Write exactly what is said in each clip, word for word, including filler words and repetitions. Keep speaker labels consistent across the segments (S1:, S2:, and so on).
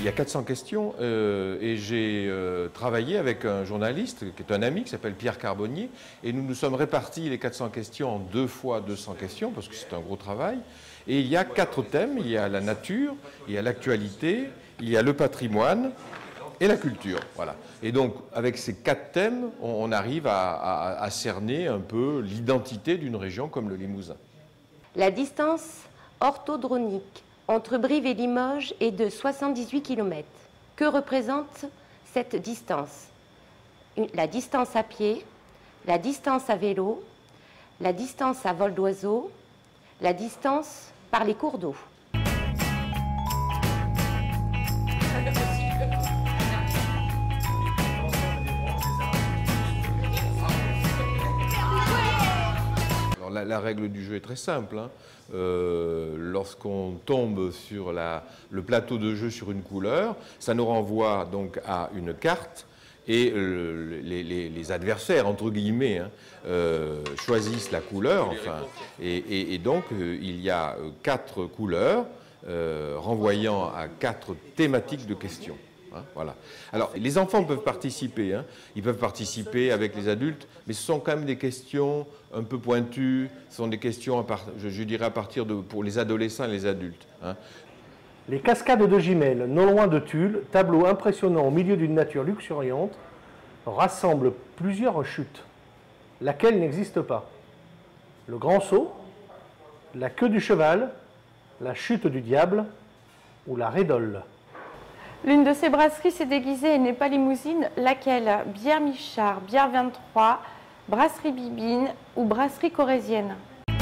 S1: il y a quatre cents questions euh, et j'ai euh, travaillé avec un journaliste qui est un ami qui s'appelle Pierre Carbonnier et nous nous sommes répartis les quatre cents questions en deux fois deux cents questions parce que c'est un gros travail. Et il y a quatre thèmes, il y a la nature, il y a l'actualité, il y a le patrimoine et la culture. Voilà. Et donc avec ces quatre thèmes, on, on arrive à, à, à cerner un peu l'identité d'une région comme le Limousin.
S2: La distance orthodronique entre Brive et Limoges est de soixante-dix-huit kilomètres. Que représente cette distance? La distance à pied, la distance à vélo, la distance à vol d'oiseau, la distance par les cours d'eau.
S1: La, la règle du jeu est très simple. Hein. Euh, Lorsqu'on tombe sur la, le plateau de jeu sur une couleur, ça nous renvoie donc à une carte et euh, les, les, les adversaires, entre guillemets, hein, euh, choisissent la couleur. Enfin, et, et, et donc, euh, il y a quatre couleurs euh, renvoyant à quatre thématiques de questions. Hein, voilà. Alors, les enfants peuvent participer, hein. Ils peuvent participer avec les adultes, mais ce sont quand même des questions un peu pointues, ce sont des questions, à part, je, je dirais, à partir de, pour les adolescents et les adultes. Hein.
S3: Les cascades de Gimel, non loin de Tulle, tableau impressionnant au milieu d'une nature luxuriante, rassemble plusieurs chutes. Laquelle n'existe pas? Le Grand Saut, la Queue du Cheval, la Chute du Diable ou la Rédole?
S4: L'une de ces brasseries s'est déguisée et n'est pas limousine. Laquelle? Bière Michard, Bière vingt-trois, Brasserie Bibine ou Brasserie Corésienne?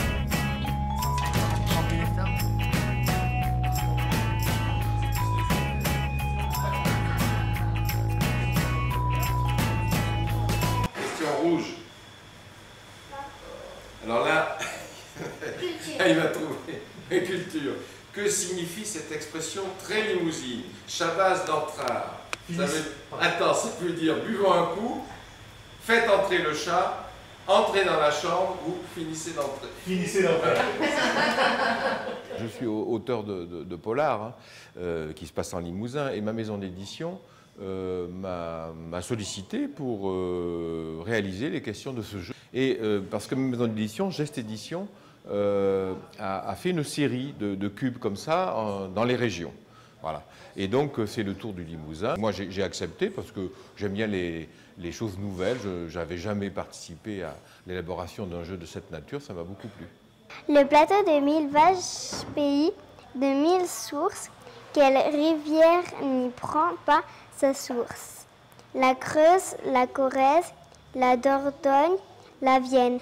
S1: Question rouge. Alors là, il va trouver culture. Que signifie cette expression très limousine? Chabaz d'entrard. Attends, ça veut dire buvons un coup, faites entrer le chat, entrez dans la chambre ou finissez d'entrer.
S3: Finissez d'entrer.
S1: Je suis auteur de, de, de polar hein, euh, qui se passe en Limousin et ma maison d'édition euh, m'a sollicité pour euh, réaliser les questions de ce jeu. Et euh, parce que ma maison d'édition, Geste Édition, Euh, a, a fait une série de, de cubes comme ça en, dans les régions. Voilà. Et donc c'est le tour du Limousin. Moi j'ai accepté parce que j'aime bien les, les choses nouvelles. Je n'avais jamais participé à l'élaboration d'un jeu de cette nature, ça m'a beaucoup plu.
S5: Le plateau de mille vaches pays, de mille sources, quelle rivière n'y prend pas sa source? La Creuse, la Corrèze, la Dordogne, la Vienne.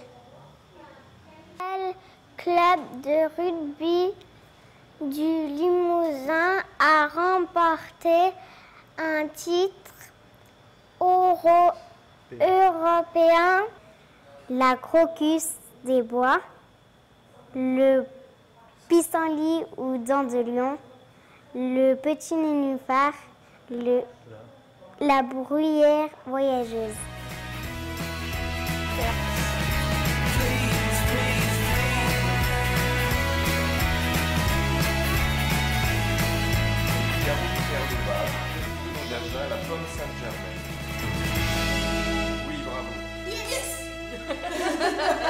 S5: Club de rugby du Limousin a remporté un titre euro européen, la Crocus des Bois, le pissenlit ou dent de lion, le petit nénuphar, le, la bruyère voyageuse.
S1: La pomme Saint-Germain. Oui, bravo.
S5: Yes.